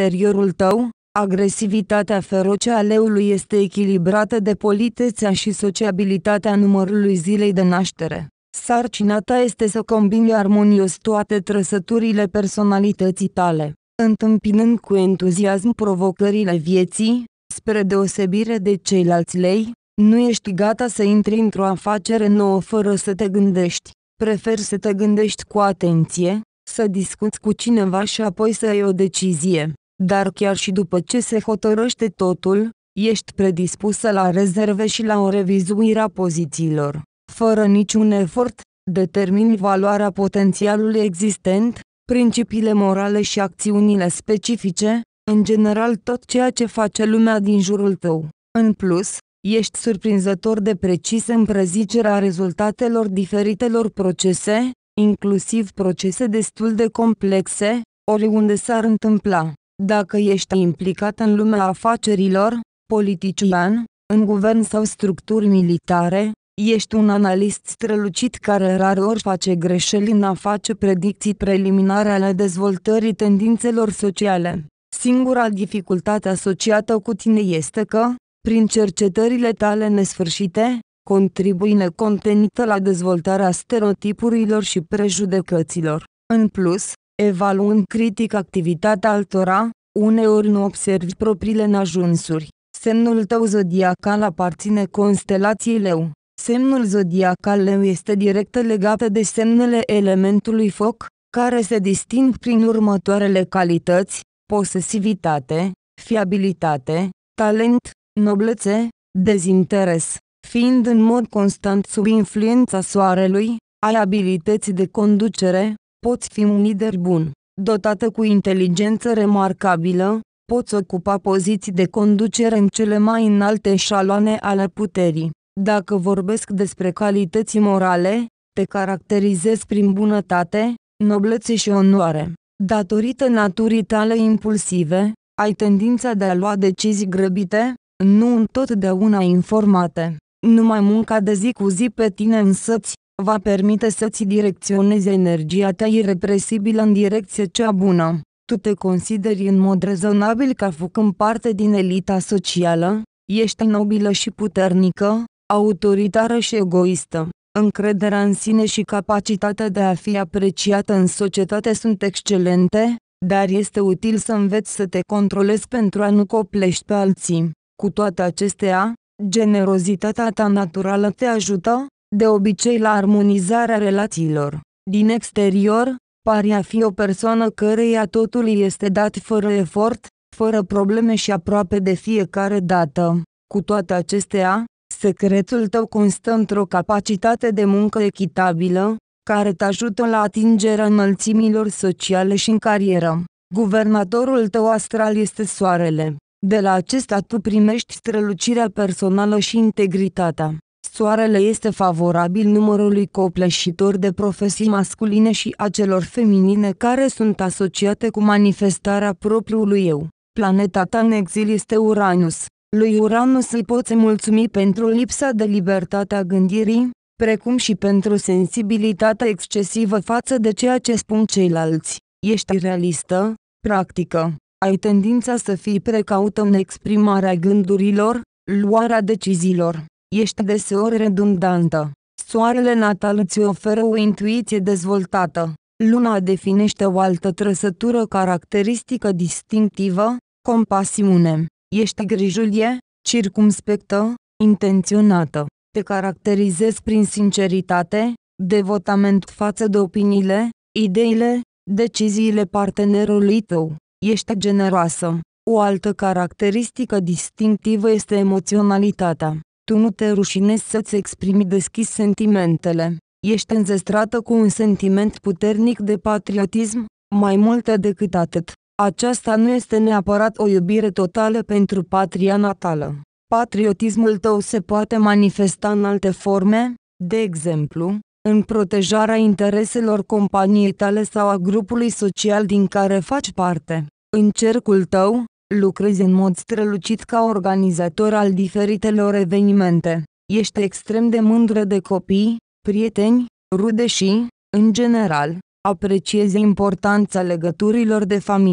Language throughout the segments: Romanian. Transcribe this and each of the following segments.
interiorul tău, agresivitatea feroce a leului este echilibrată de politețea și sociabilitatea numărului zilei de naștere. Sarcina ta este să combini armonios toate trăsăturile personalității tale, întâmpinând cu entuziasm provocările vieții. Spre deosebire de ceilalți lei, nu ești gata să intri într-o afacere nouă fără să te gândești. Preferi să te gândești cu atenție, să discuți cu cineva și apoi să iei o decizie. Dar chiar și după ce se hotărăște totul, ești predispusă la rezerve și la o revizuire a pozițiilor. Fără niciun efort, determini valoarea potențialului existent, principiile morale și acțiunile specifice, în general tot ceea ce face lumea din jurul tău. În plus, ești surprinzător de precis în prezicerea rezultatelor diferitelor procese, inclusiv procese destul de complexe, oriunde s-ar întâmpla. Dacă ești implicat în lumea afacerilor, politician, în guvern sau structuri militare, ești un analist strălucit care rareori face greșeli în a face predicții preliminare ale dezvoltării tendințelor sociale. Singura dificultate asociată cu tine este că, prin cercetările tale nesfârșite, contribui necontenită la dezvoltarea stereotipurilor și prejudecăților. În plus, evaluând critic activitatea altora, uneori nu observi propriile neajunsuri. Semnul tău zodiacal aparține constelației Leu. Semnul zodiacal Leu este direct legat de semnele elementului foc, care se disting prin următoarele calități: posesivitate, fiabilitate, talent, noblețe, dezinteres. Fiind în mod constant sub influența soarelui, ai abilități de conducere, poți fi un lider bun. Dotată cu inteligență remarcabilă, poți ocupa poziții de conducere în cele mai înalte eșaloane ale puterii. Dacă vorbesc despre calități morale, te caracterizezi prin bunătate, noblețe și onoare. Datorită naturii tale impulsive, ai tendința de a lua decizii grăbite, nu întotdeauna informate. Numai munca de zi cu zi pe tine însăți va permite să-ți direcționezi energia ta irepresibilă în direcție cea bună. Tu te consideri în mod rezonabil ca făcând parte din elita socială, ești nobilă și puternică, autoritară și egoistă. Încrederea în sine și capacitatea de a fi apreciată în societate sunt excelente, dar este util să înveți să te controlezi pentru a nu coplești pe alții. Cu toate acestea, generozitatea ta naturală te ajută, de obicei, la armonizarea relațiilor. Din exterior, pari a fi o persoană căreia totul îi este dat fără efort, fără probleme și aproape de fiecare dată. Cu toate acestea, secretul tău constă într-o capacitate de muncă echitabilă, care te ajută la atingerea înălțimilor sociale și în carieră. Guvernatorul tău astral este Soarele. De la acesta tu primești strălucirea personală și integritatea. Soarele este favorabil numărului copleșitor de profesii masculine și a celor feminine care sunt asociate cu manifestarea propriului eu. Planeta ta în exil este Uranus. Lui Uranus îi poți mulțumi pentru lipsa de libertate a gândirii, precum și pentru sensibilitatea excesivă față de ceea ce spun ceilalți. Ești realistă, practică. Ai tendința să fii precaută în exprimarea gândurilor, luarea deciziilor. Ești deseori redundantă. Soarele natal îți oferă o intuiție dezvoltată. Luna definește o altă trăsătură caracteristică distinctivă: compasiune. Ești grijulie, circumspectă, intenționată. Te caracterizezi prin sinceritate, devotament față de opiniile, ideile, deciziile partenerului tău. Ești generoasă. O altă caracteristică distinctivă este emoționalitatea. Tu nu te rușinezi să-ți exprimi deschis sentimentele. Ești înzestrată cu un sentiment puternic de patriotism, mai mult decât atât. Aceasta nu este neapărat o iubire totală pentru patria natală. Patriotismul tău se poate manifesta în alte forme, de exemplu, în protejarea intereselor companiei tale sau a grupului social din care faci parte. În cercul tău, lucrezi în mod strălucit ca organizator al diferitelor evenimente. Ești extrem de mândră de copii, prieteni, rude și, în general, apreciezi importanța legăturilor de familie.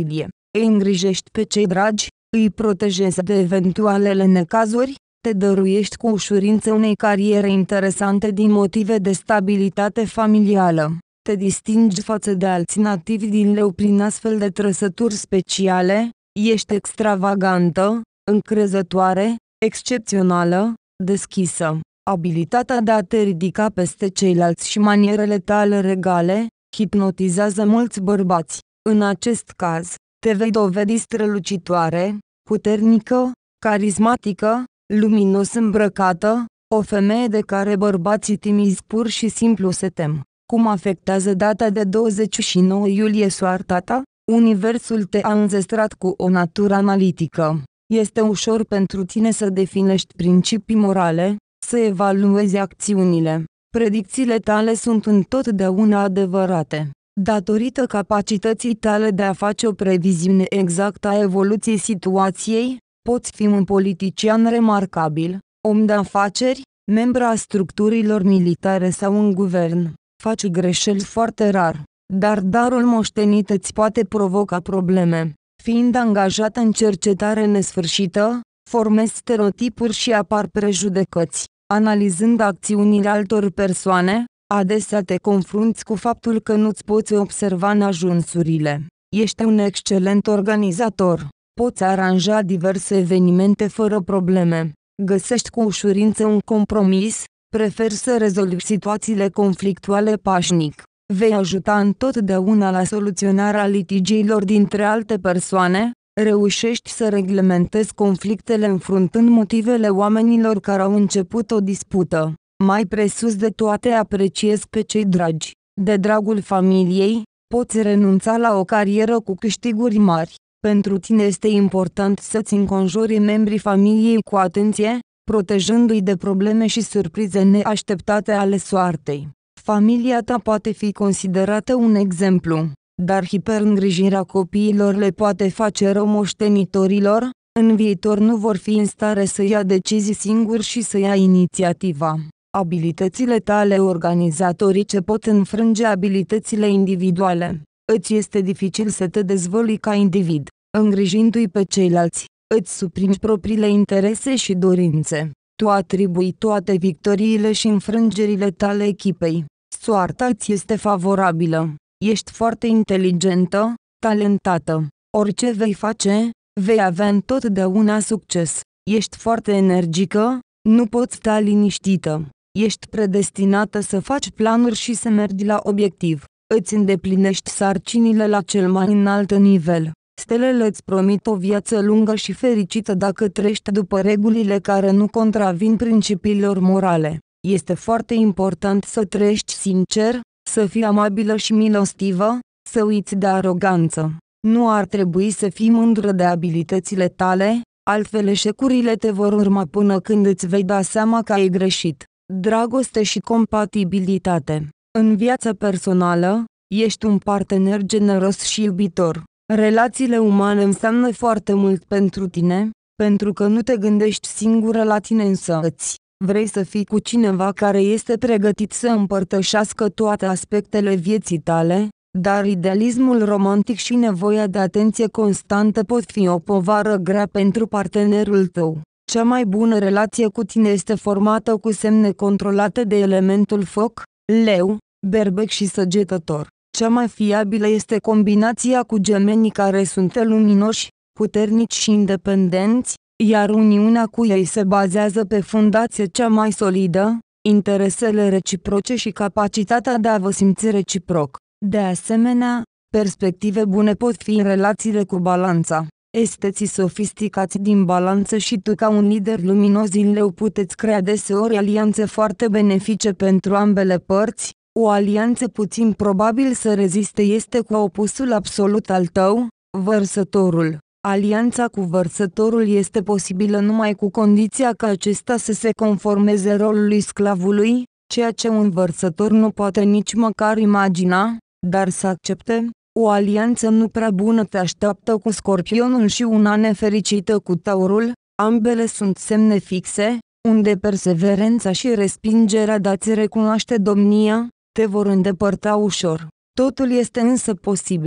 îi îngrijești pe cei dragi, îi protejezi de eventualele necazuri, te dăruiești cu ușurință unei cariere interesante din motive de stabilitate familială. Te distingi față de alții nativi din Leu prin astfel de trăsături speciale, ești extravagantă, încrezătoare, excepțională, deschisă. Abilitatea de a te ridica peste ceilalți și manierele tale regale, hipnotizează mulți bărbați. În acest caz, te vei dovedi strălucitoare, puternică, carismatică, luminos îmbrăcată, o femeie de care bărbații timizi pur și simplu se tem. Cum afectează data de 29 iulie soarta ta? Universul te-a înzestrat cu o natură analitică. Este ușor pentru tine să definești principii morale, să evaluezi acțiunile. Predicțiile tale sunt întotdeauna adevărate. Datorită capacității tale de a face o previziune exactă a evoluției situației, poți fi un politician remarcabil, om de afaceri, membru a structurilor militare sau un guvern. Faci greșeli foarte rar, dar darul moștenit îți poate provoca probleme. Fiind angajat în cercetare nesfârșită, formezi stereotipuri și apar prejudecăți. Analizând acțiunile altor persoane, adesea te confrunți cu faptul că nu-ți poți observa neajunsurile. Ești un excelent organizator. Poți aranja diverse evenimente fără probleme. Găsești cu ușurință un compromis, preferi să rezolvi situațiile conflictuale pașnic. Vei ajuta întotdeauna la soluționarea litigiilor dintre alte persoane, reușești să reglementezi conflictele înfruntând motivele oamenilor care au început o dispută. Mai presus de toate apreciezi pe cei dragi. De dragul familiei, poți renunța la o carieră cu câștiguri mari. Pentru tine este important să-ți înconjuri membrii familiei cu atenție, protejându-i de probleme și surprize neașteptate ale soartei. Familia ta poate fi considerată un exemplu, dar hiperîngrijirea copiilor le poate face rău moștenitorilor, în viitor nu vor fi în stare să ia decizii singuri și să ia inițiativa. Abilitățile tale organizatorice pot înfrânge abilitățile individuale. Îți este dificil să te dezvolui ca individ, îngrijindu-i pe ceilalți, îți suprimi propriile interese și dorințe. Tu atribui toate victoriile și înfrângerile tale echipei. Soarta îți este favorabilă. Ești foarte inteligentă, talentată. Orice vei face, vei avea întotdeauna succes. Ești foarte energică, nu poți sta liniștită. Ești predestinată să faci planuri și să mergi la obiectiv. Îți îndeplinești sarcinile la cel mai înalt nivel. Stelele îți promit o viață lungă și fericită dacă trăiești după regulile care nu contravin principiilor morale. Este foarte important să trăiești sincer, să fii amabilă și milostivă, să uiți de aroganță. Nu ar trebui să fii mândră de abilitățile tale, altfel eșecurile te vor urma până când îți vei da seama că ai greșit. Dragoste și compatibilitate. În viața personală, ești un partener generos și iubitor. Relațiile umane înseamnă foarte mult pentru tine, pentru că nu te gândești singură la tine însăți. Vrei să fii cu cineva care este pregătit să împărtășească toate aspectele vieții tale, dar idealismul romantic și nevoia de atenție constantă pot fi o povară grea pentru partenerul tău. Cea mai bună relație cu tine este formată cu semne controlate de elementul foc, Leu, Berbec și Săgetător. Cea mai fiabilă este combinația cu gemenii care sunt luminoși, puternici și independenți, iar uniunea cu ei se bazează pe fundație cea mai solidă, interesele reciproce și capacitatea de a vă simți reciproc. De asemenea, perspective bune pot fi în relațiile cu Balanța. Esteții sofisticați din Balanță și tu ca un lider luminos din Leu puteți crea deseori alianțe foarte benefice pentru ambele părți. O alianță puțin probabil să reziste este cu opusul absolut al tău, Vărsătorul. Alianța cu Vărsătorul este posibilă numai cu condiția ca acesta să se conformeze rolului sclavului, ceea ce un vărsător nu poate nici măcar imagina, dar să accepte. O alianță nu prea bună te așteaptă cu Scorpionul și una nefericită cu Taurul, ambele sunt semne fixe, unde perseverența și respingerea de a-ți recunoaște domnia te vor îndepărta ușor. Totul este însă posibil,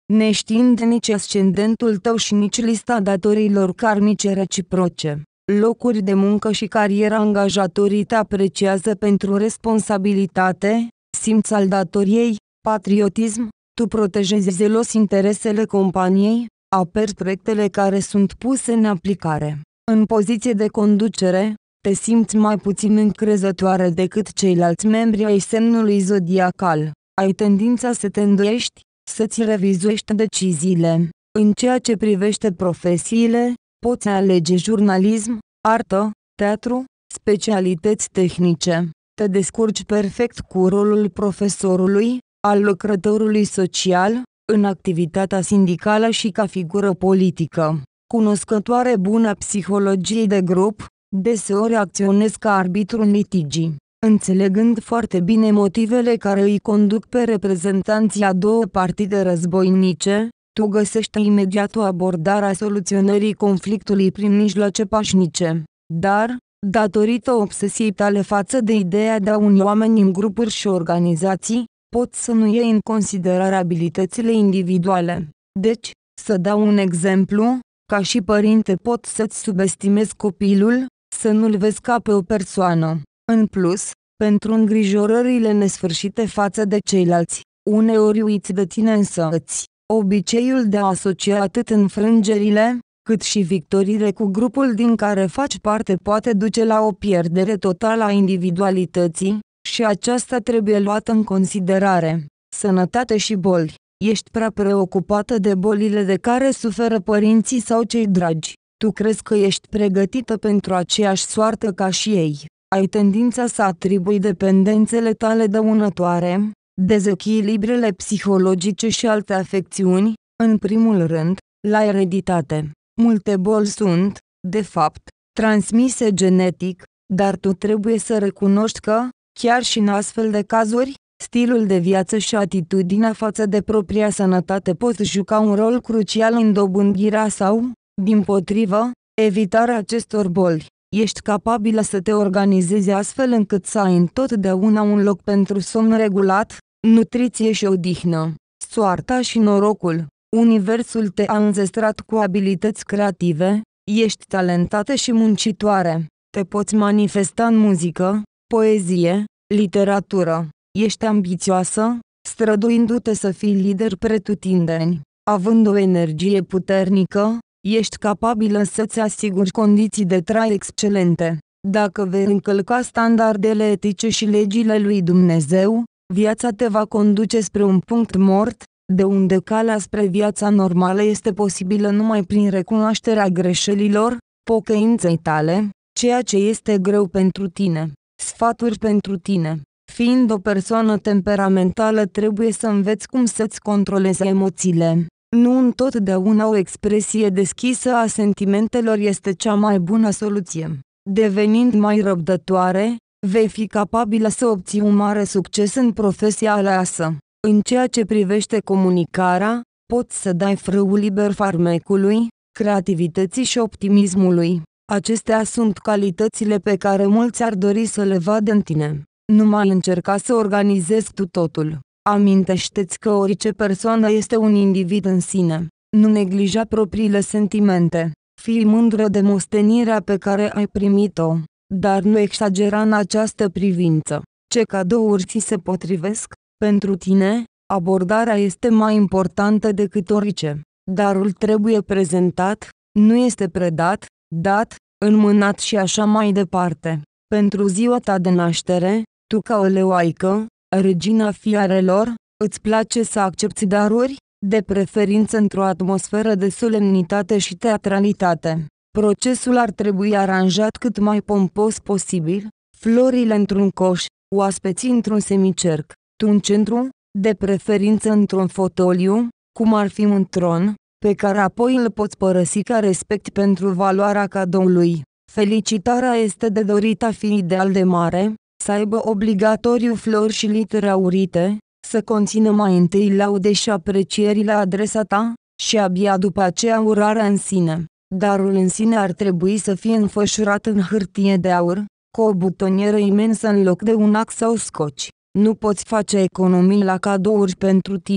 neștiind nici ascendentul tău și nici lista datoriilor karmice reciproce. Locuri de muncă și cariera angajatorii te apreciază pentru responsabilitate, simț al datoriei, patriotism, tu protejezi zelos interesele companiei, aperi proiectele care sunt puse în aplicare. În poziție de conducere, te simți mai puțin încrezătoare decât ceilalți membri ai semnului zodiacal. Ai tendința să te îndoiești, să-ți revizuiești deciziile. În ceea ce privește profesiile, poți alege jurnalism, artă, teatru, specialități tehnice. Te descurci perfect cu rolul profesorului, al lucrătorului social, în activitatea sindicală și ca figură politică. Cunoscătoare bună a psihologiei de grup, deseori acționezi ca arbitru în litigii. Înțelegând foarte bine motivele care îi conduc pe reprezentanții a două partide războinice, tu găsești imediat o abordare a soluționării conflictului prin mijloace pașnice. Dar, datorită obsesiei tale față de ideea de a uni oameni în grupuri și organizații, poți să nu iei în considerare abilitățile individuale. Deci, să dau un exemplu, ca și părinte poți să-ți subestimezi copilul, să nu-l vezi ca pe o persoană. În plus, pentru îngrijorările nesfârșite față de ceilalți, uneori uiți de tine însăți. Obiceiul de a asocia atât înfrângerile, cât și victoriile cu grupul din care faci parte poate duce la o pierdere totală a individualității, și aceasta trebuie luată în considerare. Sănătate și boli. Ești prea preocupată de bolile de care suferă părinții sau cei dragi. Tu crezi că ești pregătită pentru aceeași soartă ca și ei. Ai tendința să atribui dependențele tale dăunătoare, dezechilibrele psihologice și alte afecțiuni, în primul rând, la ereditate. Multe boli sunt, de fapt, transmise genetic, dar tu trebuie să recunoști că, chiar și în astfel de cazuri, stilul de viață și atitudinea față de propria sănătate pot juca un rol crucial în dobândirea sau, dimpotrivă, evitarea acestor boli. Ești capabilă să te organizezi astfel încât să ai întotdeauna un loc pentru somn regulat, nutriție și odihnă. Soarta și norocul. Universul te-a înzestrat cu abilități creative, ești talentată și muncitoare. Te poți manifesta în muzică, poezie, literatură. Ești ambițioasă, străduindu-te să fii lider pretutindeni. Având o energie puternică, ești capabilă să-ți asiguri condiții de trai excelente. Dacă vei încălca standardele etice și legile lui Dumnezeu, viața te va conduce spre un punct mort, de unde calea spre viața normală este posibilă numai prin recunoașterea greșelilor, pocăinței tale, ceea ce este greu pentru tine. Sfaturi pentru tine. Fiind o persoană temperamentală, trebuie să înveți cum să-ți controlezi emoțiile. Nu întotdeauna o expresie deschisă a sentimentelor este cea mai bună soluție. Devenind mai răbdătoare, vei fi capabilă să obții un mare succes în profesia aleasă. În ceea ce privește comunicarea, poți să dai frâul liber farmecului, creativității și optimismului. Acestea sunt calitățile pe care mulți ar dori să le vadă în tine. Nu mai încerca să organizezi tu totul. Amintește-ți că orice persoană este un individ în sine. Nu neglija propriile sentimente. Fii mândră de moștenirea pe care ai primit-o, dar nu exagera în această privință. Ce cadouri ți se potrivesc? Pentru tine, abordarea este mai importantă decât orice. Darul trebuie prezentat, nu este predat, dat, înmânat și așa mai departe. Pentru ziua ta de naștere, tu ca o leoaică, regina fiarelor, îți place să accepti daruri, de preferință într-o atmosferă de solemnitate și teatralitate. Procesul ar trebui aranjat cât mai pompos posibil, florile într-un coș, oaspeții într-un semicerc, tu în centru, de preferință într-un fotoliu, cum ar fi un tron, pe care apoi îl poți părăsi ca respect pentru valoarea cadoului. Felicitarea este de dorit a fi ideal de mare, să aibă obligatoriu flori și litere aurite, să conțină mai întâi laude și aprecieri la adresa ta, și abia după aceea urarea în sine. Darul în sine ar trebui să fie înfășurat în hârtie de aur, cu o butonieră imensă în loc de un ac sau scoci. Nu poți face economii la cadouri pentru tine.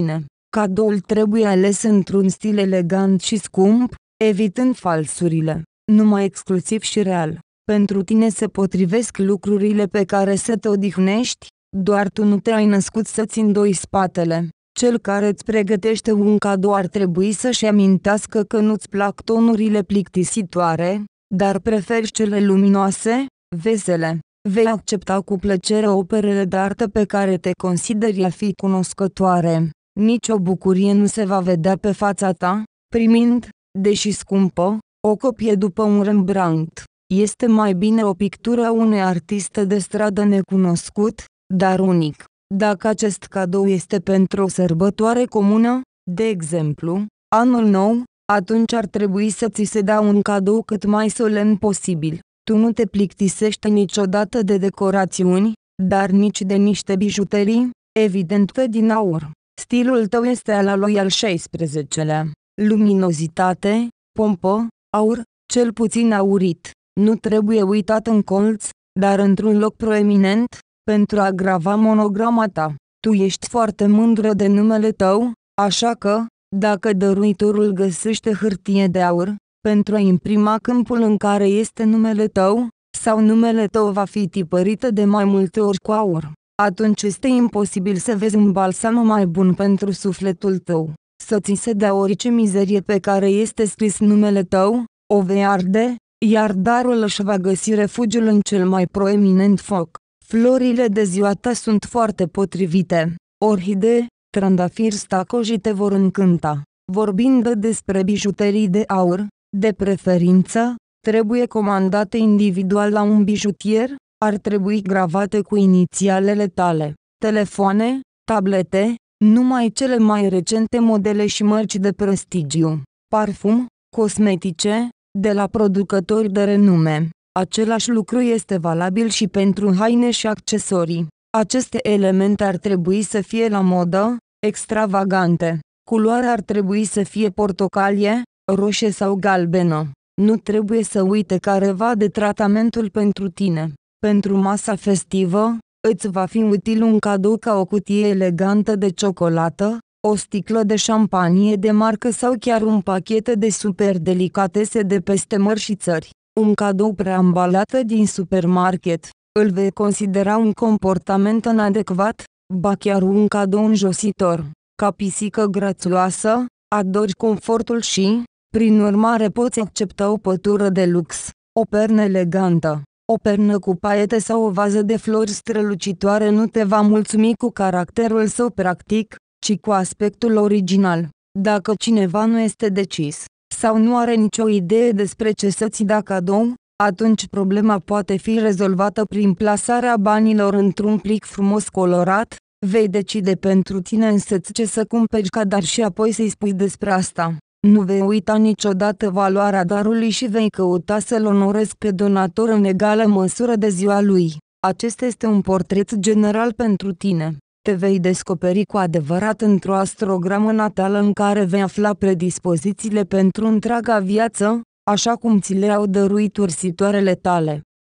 Cadoul trebuie ales într-un stil elegant și scump, evitând falsurile, numai exclusiv și real. Pentru tine se potrivesc lucrurile pe care să te odihnești, doar tu nu te-ai născut să-ți îndoi spatele. Cel care îți pregătește un cadou ar trebui să-și amintească că nu-ți plac tonurile plictisitoare, dar preferi cele luminoase, vesele. Vei accepta cu plăcere operele de artă pe care te consideri a fi cunoscătoare. Nici o bucurie nu se va vedea pe fața ta, primind, deși scumpă, o copie după un Rembrandt. Este mai bine o pictură a unui artist de stradă necunoscut, dar unic. Dacă acest cadou este pentru o sărbătoare comună, de exemplu, anul nou, atunci ar trebui să ți se dea un cadou cât mai solemn posibil. Tu nu te plictisești niciodată de decorațiuni, dar nici de niște bijuterii, evident că din aur. Stilul tău este al lui al 16-lea. Luminozitate, pompă, aur, cel puțin aurit. Nu trebuie uitat în colț, dar într-un loc proeminent, pentru a grava monograma ta. Tu ești foarte mândră de numele tău, așa că, dacă dăruitorul găsește hârtie de aur, pentru a imprima câmpul în care este numele tău, sau numele tău va fi tipărită de mai multe ori cu aur, atunci este imposibil să vezi un balsam mai bun pentru sufletul tău. Să ți se dea orice mizerie pe care este scris numele tău, o vei arde, iar darul își va găsi refugiul în cel mai proeminent foc. Florile de ziua ta sunt foarte potrivite. Orhidee, trandafiri stacoji te vor încânta. Vorbind despre bijuterii de aur, de preferință, trebuie comandate individual la un bijutier, ar trebui gravate cu inițialele tale. Telefoane, tablete, numai cele mai recente modele și mărci de prestigiu. Parfum, cosmetice, de la producători de renume. Același lucru este valabil și pentru haine și accesorii. Aceste elemente ar trebui să fie la modă, extravagante. Culoarea ar trebui să fie portocalie, roșie sau galbenă. Nu trebuie să uite careva de tratamentul pentru tine. Pentru masa festivă, îți va fi util un cadou ca o cutie elegantă de ciocolată, o sticlă de șampanie de marcă sau chiar un pachet de super delicatese de peste mări și țări. Un cadou preambalat din supermarket, îl vei considera un comportament inadecvat, ba chiar un cadou înjositor. Ca pisică grațioasă, adori confortul și, prin urmare poți accepta o pătură de lux, o pernă elegantă, o pernă cu paiete sau o vază de flori strălucitoare nu te va mulțumi cu caracterul său practic, ci cu aspectul original. Dacă cineva nu este decis, sau nu are nicio idee despre ce să-ți dea cadou, atunci problema poate fi rezolvată prin plasarea banilor într-un plic frumos colorat. Vei decide pentru tine însăți ce să cumperi ca dar și apoi să-i spui despre asta. Nu vei uita niciodată valoarea darului și vei căuta să-l onorezi pe donator în egală măsură de ziua lui. Acesta este un portret general pentru tine. Te vei descoperi cu adevărat într-o astrogramă natală în care vei afla predispozițiile pentru întreaga viață, așa cum ți le-au dăruit ursitoarele tale.